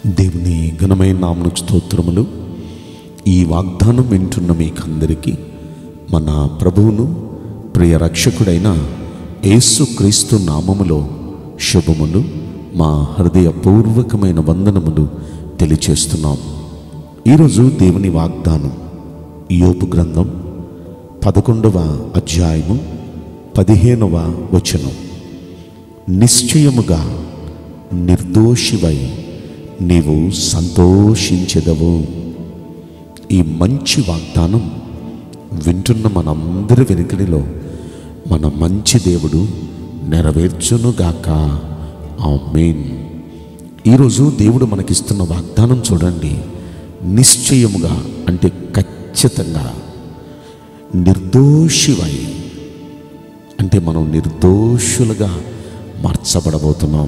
దేవుని ఘనమైన నామమునకు స్తోత్రములు. ఈ వాగ్దానం వింటున్న మీకందరికీ మన ప్రభువును ప్రియ రక్షకుడైన యేసుక్రీస్తు నామములో శుభములు, మా హృదయపూర్వకమైన వందనములు తెలియచేస్తున్నాం. ఈరోజు దేవుని వాగ్దానం యోబు గ్రంథం 11వ అధ్యాయము 15వ వచనం. నిశ్చయముగా నిర్దోషివై నీవు సంతోషించెదవు. ఈ మంచి వాగ్దానం వింటున్న మనందరి వెనుకడిలో మన మంచి దేవుడు నెరవేర్చునుగాక. ఆమేన్. ఈరోజు దేవుడు మనకిస్తున్న వాగ్దానం చూడండి. నిశ్చయముగా అంటే ఖచ్చితంగా, నిర్దోషివై అంటే మనం నిర్దోషులుగా మార్చబడబోతున్నాం.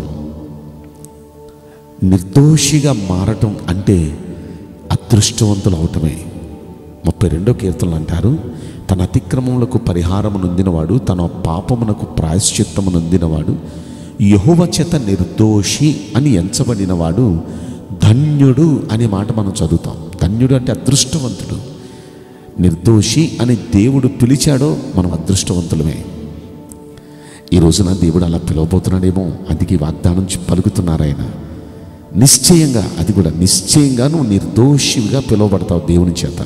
నిర్దోషిగా మారటం అంటే అదృష్టవంతులు అవటమే. 32వ కీర్తనలు అంటారు, తన అతిక్రమములకు పరిహారము నొందినవాడు, తన పాపమునకు ప్రాయశ్చిత్తము నొందినవాడు, యెహోవా చేత నిర్దోషి అని ఎంచబడినవాడు ధన్యుడు అనే మాట మనం చదువుతాం. ధన్యుడు అంటే అదృష్టవంతుడు. నిర్దోషి అని దేవుడు పిలిచాడో మనం అదృష్టవంతులమే. ఈ రోజున దేవుడు అలా పిలవబోతున్నాడేమో, అందుకే వాగ్దానం పలుకుతున్నారు ఆయన. నిశ్చయంగా, అది కూడా నిశ్చయంగా నువ్వు నిర్దోషిగా పిలువబడతావు దేవుని చేత.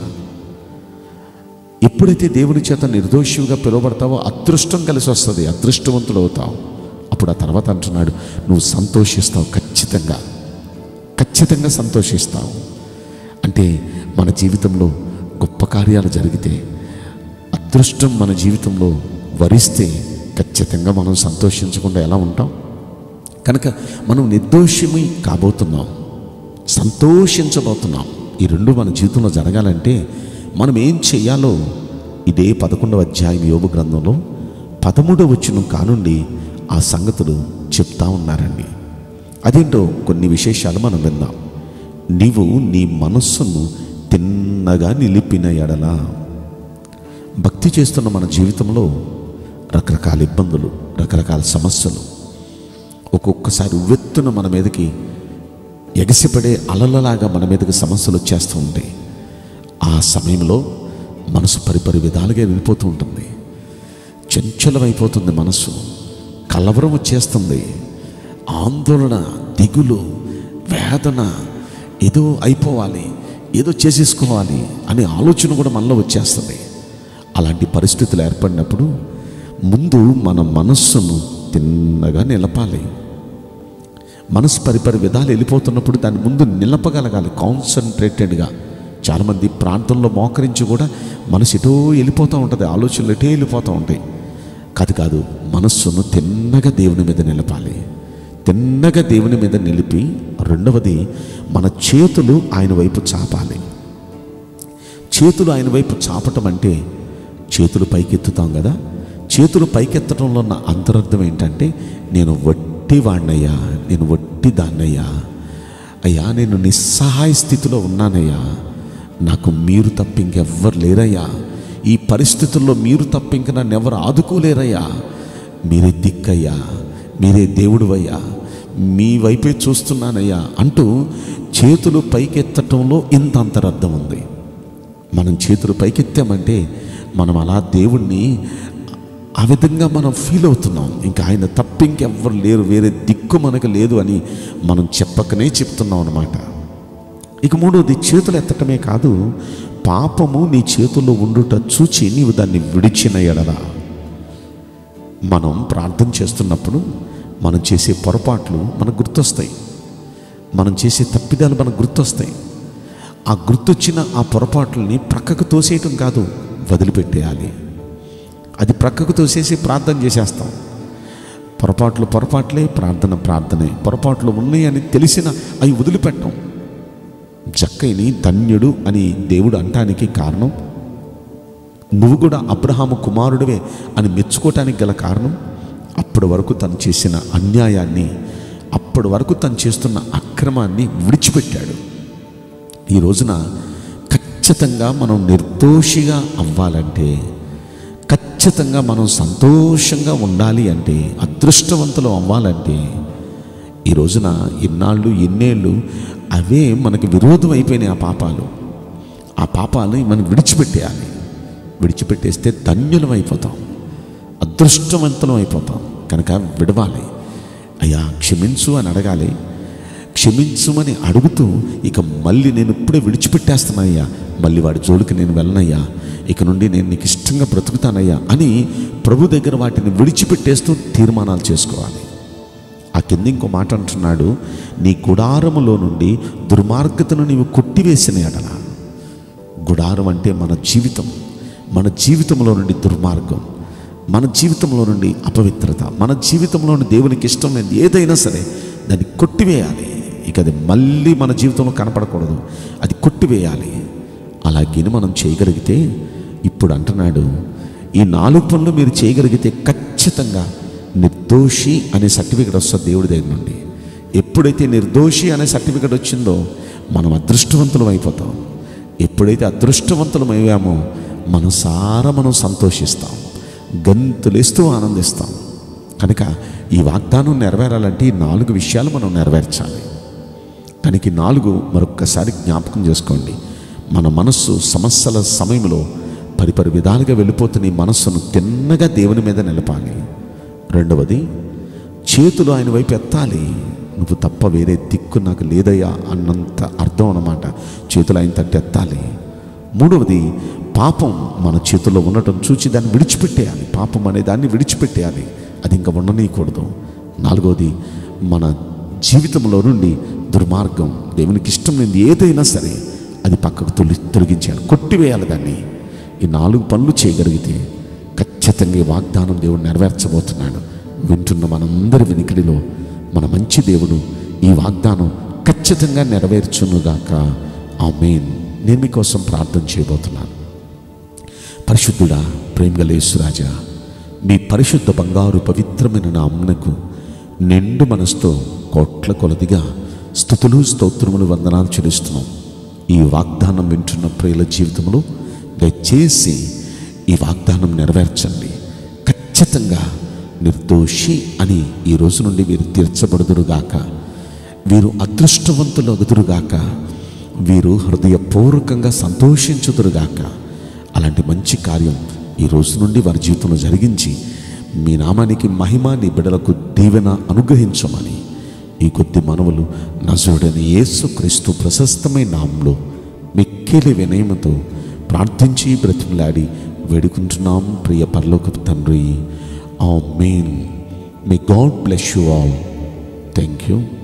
ఎప్పుడైతే దేవుని చేత నిర్దోషిగా పిలువబడతావో అదృష్టం కలిసి వస్తుంది, అదృష్టవంతుడు అవుతావు. అప్పుడు ఆ తర్వాత అంటున్నాడు, నువ్వు సంతోషిస్తావు. ఖచ్చితంగా ఖచ్చితంగా సంతోషిస్తావు. అంటే మన జీవితంలో గొప్ప కార్యాలు జరిగితే, అదృష్టం మన జీవితంలో వరిస్తే ఖచ్చితంగా మనం సంతోషించకుండా ఎలా ఉంటాం? కనుక మనం నిర్దోషిమై కాబోతున్నాం, సంతోషించబోతున్నాం. ఈ రెండు మన జీవితంలో జరగాలంటే మనం ఏం చేయాలో ఇదే 11వ అధ్యాయం యోబు గ్రంథంలో 13వ వచనం కానుండి ఆ సంగతులు చెప్తా ఉన్నారండి. అదేంటో కొన్ని విశేషాలు మనం విందాం. నీవు నీ మనస్సును తిన్నగా నిలిపిన ఎడల. భక్తి చేస్తున్న మన జీవితంలో రకరకాల ఇబ్బందులు, రకరకాల సమస్యలు ఒక్కొక్కసారి ఉవ్వెత్తున మన మీదకి ఎగసిపడే అలలలాగా మన మీదకి సమస్యలు వచ్చేస్తూ ఉంటాయి. ఆ సమయంలో మనసు పరిపరి విధాలుగా వెళ్ళిపోతూ ఉంటుంది. చంచలమైపోతుంది మనసు, కలవరం వచ్చేస్తుంది, ఆందోళన, దిగులు, వేదన, ఏదో అయిపోవాలి, ఏదో చేసేసుకోవాలి అనే ఆలోచన కూడా మనలో వచ్చేస్తుంది. అలాంటి పరిస్థితులు ఏర్పడినప్పుడు ముందు మన మనస్సును తిన్నగా నిలపాలి. మనసు పరిపరి విధాలు వెళ్ళిపోతున్నప్పుడు దాని ముందు నిలపగలగాలి కాన్సన్ట్రేటెడ్గా. చాలామంది ప్రాంతంలో మోకరించి కూడా మనసు ఎటో వెళ్ళిపోతూ ఉంటుంది, ఆలోచనలు ఎటో వెళ్ళిపోతూ ఉంటాయి. కాదు, మనస్సును తిన్నగా దేవుని మీద నిలపాలి. తిన్నగా దేవుని మీద నిలిపి, రెండవది మన చేతులు ఆయన వైపు చాపాలి. చేతులు ఆయన వైపు చాపటం అంటే చేతులు పైకెత్తుతాం కదా. చేతులు పైకెత్తడంలో ఉన్న అంతరార్థం ఏంటంటే, నేను వట్టి వాడినయ్యా, నేను వట్టి దాన్నయ్యా, అయ్యా నేను నిస్సహాయ స్థితిలో ఉన్నానయ్యా, నాకు మీరు తప్ప ఇంకెవ్వరు లేరయ్యా, ఈ పరిస్థితుల్లో మీరు తప్ప ఇంక నన్ను ఎవరు ఆదుకోలేరయ్యా, మీరే దిక్కయ్యా, మీరే దేవుడువయ్యా, మీ వైపే చూస్తున్నానయ్యా అంటూ చేతులు పైకెత్తటంలో ఇంత అంతరార్థం ఉంది. మనం చేతులు పైకెత్తామంటే మనం అలా దేవుణ్ణి ఆ విధంగా మనం ఫీల్ అవుతున్నాం. ఇంకా ఆయన తప్ప ఇంకెవ్వరు లేరు, వేరే దిక్కు మనకు లేదు అని మనం చెప్పకనే చెప్తున్నాం అన్నమాట. ఇక మూడోది, చేతులు ఎత్తటమే కాదు, పాపము నీ చేతుల్లో ఉండుట చూచి నీవు దాన్ని విడిచిన ఎడల. మనం ప్రార్థన చేస్తున్నప్పుడు మనం చేసే పొరపాట్లు మనకు గుర్తొస్తాయి, మనం చేసే తప్పిదాలు మనకు గుర్తొస్తాయి. ఆ గుర్తొచ్చిన ఆ పొరపాట్లని ప్రక్కకు తోసేయటం కాదు, వదిలిపెట్టేయాలి. అది ప్రక్కకు తోసేసి ప్రార్థన చేసేస్తాం. పొరపాట్లే, ప్రార్థనే. పొరపాట్లు ఉన్నాయని తెలిసిన అవి వదిలిపెట్టం. జక్కయ్యని ధన్యుడు అని దేవుడు అంటానికి కారణం, నువ్వు కూడా అబ్రహాము కుమారుడివే అని మెచ్చుకోవటానికి గల కారణం, అప్పటి వరకు తను చేసిన అన్యాయాన్ని, అప్పటి వరకు తను చేస్తున్న అక్రమాన్ని విడిచిపెట్టాడు. ఈ రోజున ఖచ్చితంగా మనం నిర్దోషిగా అవ్వాలంటే, ఖచ్చితంగా మనం సంతోషంగా ఉండాలి అంటే, అదృష్టవంతులు అవ్వాలంటే, ఈ రోజున ఇన్నాళ్ళు ఎన్నేళ్ళు అవే మనకి విరోధం అయిపోయినాయి. ఆ పాపాలు మనం విడిచిపెట్టేయాలి. విడిచిపెట్టేస్తే ధన్యులం అయిపోతాం, అదృష్టవంతులం అయిపోతాం. కనుక విడవాలి. అయ్యా క్షమించు అని అడగాలి. క్షమించుమని అడుగుతూ ఇక మళ్ళీ నేను ఇప్పుడే విడిచిపెట్టేస్తానయ్యా, మళ్ళీ వాడి జోలికి నేను వెళ్ళనయ్యా, ఇక నుండి నేను నీకు ఇష్టంగా బ్రతుకుతానయ్యా అని ప్రభు దగ్గర వాటిని విడిచిపెట్టేస్తూ తీర్మానాలు చేసుకోవాలి. ఆ కింద ఇంకో మాట అంటున్నాడు, నీ గుడారములో నుండి దుర్మార్గతను నీవు కొట్టివేసిన ఎడల. గుడారం అంటే మన జీవితం. మన జీవితంలో నుండి దుర్మార్గం, మన జీవితంలో నుండి అపవిత్రత, మన జీవితంలో నుండి దేవునికి ఇష్టం లేని ఏదైనా సరే దాన్ని కొట్టివేయాలి. ఇక అది మళ్ళీ మన జీవితంలో కనపడకూడదు, అది కొట్టివేయాలి. అలాగే మనం చేయగలిగితే, ఇప్పుడు అంటున్నాడు, ఈ 4 పనులు మీరు చేయగలిగితే ఖచ్చితంగా నిర్దోషి అనే సర్టిఫికెట్ వస్తుంది దేవుడి దగ్గర నుండి. ఎప్పుడైతే నిర్దోషి అనే సర్టిఫికెట్ వచ్చిందో మనం అదృష్టవంతులం అయిపోతాం. ఎప్పుడైతే అదృష్టవంతులం అయ్యామో మనసారా మనం సంతోషిస్తాం, గంతులేస్తూ ఆనందిస్తాం. కనుక ఈ వాగ్దానం నెరవేరాలంటే ఈ 4 విషయాలు మనం నెరవేర్చాలి. కనుక ఈ 4 మరొక్కసారి జ్ఞాపకం చేసుకోండి. మన మనస్సు సమస్యల సమయంలో పరిపరి విధాలుగా వెళ్ళిపోతున్న ఈ మనస్సును తిన్నగా దేవుని మీద నిలపాలి. రెండవది, చేతులు ఆయన వైపు ఎత్తాలి. నువ్వు తప్ప వేరే దిక్కు నాకు లేదయ్యా అన్నంత అర్థం అన్నమాట. చేతులు ఆయన తట్టి ఎత్తాలి. మూడవది, పాపం మన చేతుల్లో ఉండటం చూచి దాన్ని విడిచిపెట్టేయాలి. పాపం అనే దాన్ని విడిచిపెట్టేయాలి, అది ఇంకా ఉండనీయకూడదు. నాలుగవది, మన జీవితంలో నుండి దుర్మార్గం, దేవునికి ఇష్టం లేనిది ఏదైనా సరే అది పక్కకు తొలగించాలి, కొట్టివేయాలి దాన్ని. ఈ 4 పనులు చేయగలిగితే ఖచ్చితంగా ఈ వాగ్దానం దేవుడు నెరవేర్చబోతున్నాడు. వింటున్న మనందరి వినికిడిలో మన మంచి దేవుడు ఈ వాగ్దానం ఖచ్చితంగా నెరవేర్చునుగాక. ఆమేన్. నేను మీకోసం ప్రార్థన చేయబోతున్నాను. పరిశుద్ధుడా, ప్రేమగల యేసురాజా, మీ పరిశుద్ధ బంగారు పవిత్రమైన నామమునకు నిండు మనసుతో కోట్ల కొలదిగా స్తుతులు స్తోత్రములు వందనాలు చెల్లిస్తున్నాం. ఈ వాగ్దానం వింటున్న ప్రియుల జీవితంలో దయచేసి ఈ వాగ్దానం నెరవేర్చండి. ఖచ్చితంగా నిర్దోషి అని ఈ రోజు నుండి వీరు తీర్చబడుదురుగాక, వీరు అదృష్టవంతులు అగుదురుగాక, వీరు హృదయపూర్వకంగా సంతోషించుదురుగాక. అలాంటి మంచి కార్యం ఈ రోజు నుండి వారి జీవితంలో జరిగించి మీ నామానికి మహిమ, నీ బిడ్డలకు దీవెన అనుగ్రహించమని ఈ కొద్ది మనవులు నజరుడైన యేసుక్రీస్తు ప్రశస్తమైన నామంలో మిక్కిలి వినయముతో ప్రార్థించి బ్రతిమలాడి వేడుకుంటున్నాం ప్రియ పరలోకపు తండ్రి. ఆమేన్. May God bless you all. Thank you.